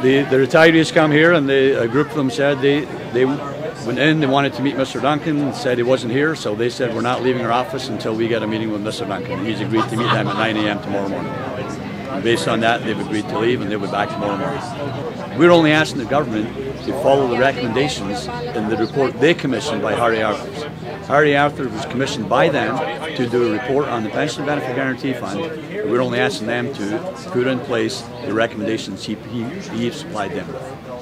The retirees come here, and a group of them said they went in, they wanted to meet Mr. Duncan, said he wasn't here, so they said we're not leaving our office until we get a meeting with Mr. Duncan. He's agreed to meet them at 9 a.m. tomorrow morning. And based on that, they've agreed to leave, and they'll be back tomorrow morning. We're only asking the government to follow the recommendations in the report they commissioned by Harry Arthur. Harry Arthur was commissioned by them to do a report on the Pension Benefit Guarantee Fund. We're only asking them to put in place the recommendations he supplied them with.